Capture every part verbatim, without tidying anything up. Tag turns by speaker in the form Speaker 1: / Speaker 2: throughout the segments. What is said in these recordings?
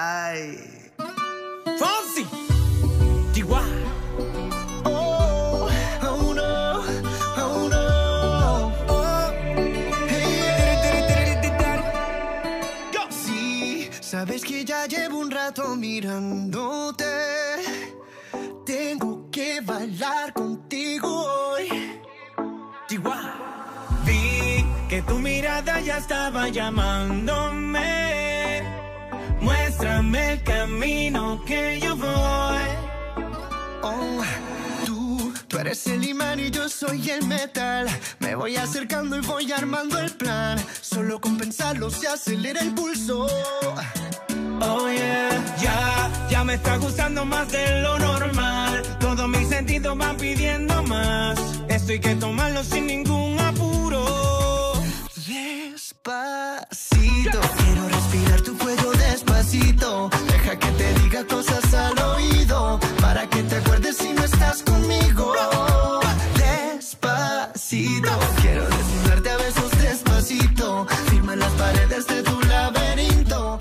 Speaker 1: Ay.
Speaker 2: Fonsi, Chihuahua.
Speaker 1: Oh, oh no, oh no. Oh, hey. Sí, sabes que ya llevo un rato mirándote. Tengo que bailar contigo hoy.
Speaker 2: Chihuahua. Vi que tu mirada ya estaba llamándome. Muéstrame el camino que yo voy.
Speaker 1: Oh, tú, tú eres el imán y yo soy el metal. Me voy acercando y voy armando el plan. Solo con pensarlo se acelera el pulso.
Speaker 2: Oh yeah, ya, ya me está gustando más de lo normal. Todos mis sentidos van pidiendo más. Esto hay que tomarlo sin ningún apuro.
Speaker 1: Despacito, quiero respirar tu cuello despacito. Deja que te diga cosas al oído, para que te acuerdes si no estás conmigo. Despacito, quiero desnudarte a besos despacito. Firma en las paredes de tu laberinto.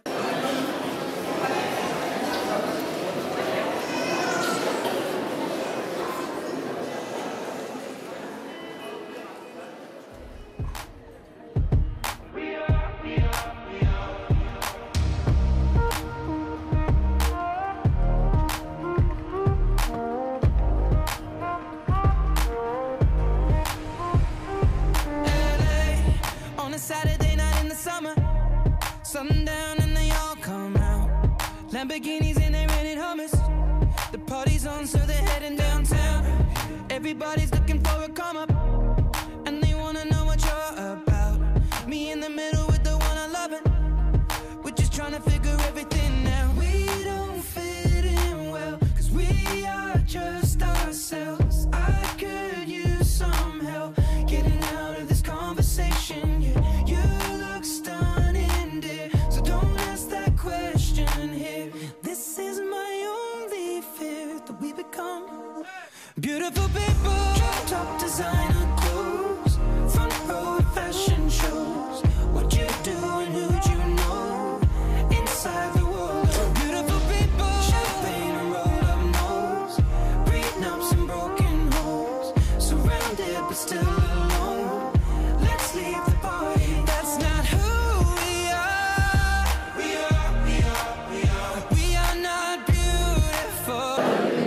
Speaker 3: Saturday night in the summer, sundown and they all come out. Lamborghinis and they rented hummus. The party's on, so they're heading downtown. Everybody's looking for a come up, and they wanna know what you're about. Me in the middle with the one I love it. We're just trying to figure everything out. We don't fit in well, cause we are just ourselves. I could use some help getting out of this conversation. Yeah. You look stunning, dear, so don't ask that question here. This is my only fear, that we become beautiful people. Top designer clothes, front row fashion shows. What you do and who'd you know? Inside the world of beautiful people. Champagne and rolled up nose, prenups and broken homes. Surrounded but still alone. Let's leave the party. That's not who we are. We are, we are, we are. We are not beautiful.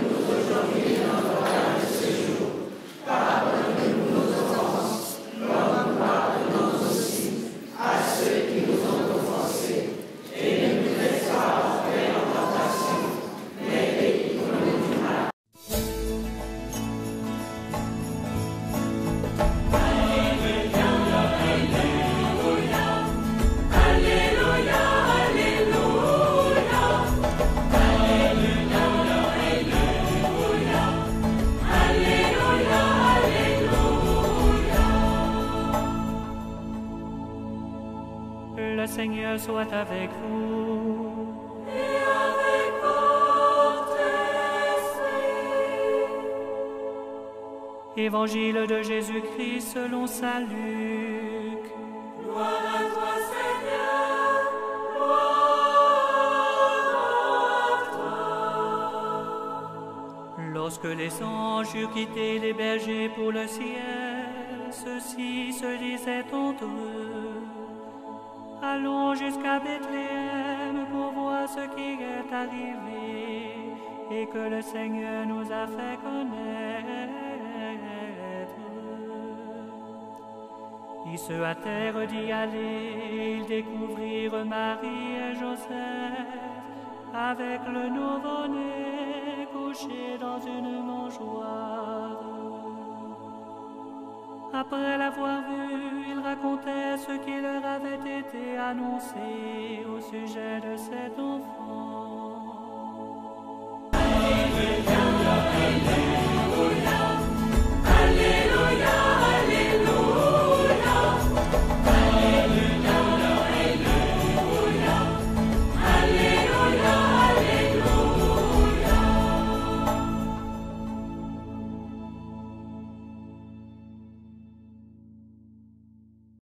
Speaker 4: Le Seigneur soit avec vous.
Speaker 5: Et avec votre esprit.
Speaker 4: Évangile de Jésus-Christ selon saint Luc.
Speaker 5: Gloire à toi, Seigneur. Gloire à toi.
Speaker 4: Lorsque les anges eurent quitté les bergers pour le ciel, ceux-ci se disaient entre eux: allons jusqu'à Bethléem pour voir ce qui est arrivé et que le Seigneur nous a fait connaître. Ils se hâtèrent d'y aller, ils découvrirent Marie et Joseph avec le nouveau-né couché dans une mangeoire. Après l'avoir vu, ils racontaient ce qui leur avait été annoncé au sujet de cet enfant.